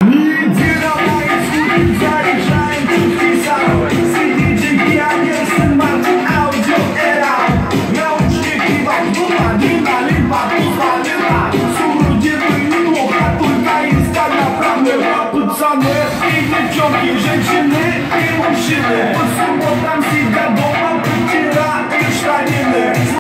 Неделя на исходе, заряжаем чувский саунд. CD, пионер, сын Мартин, аудио, эра. Наушники вокруг, адреналин, позволена. Судебный неплохо, только инстаграмная. Пацаны и девчонки, женщины и мужчины. По субботам сидят дома.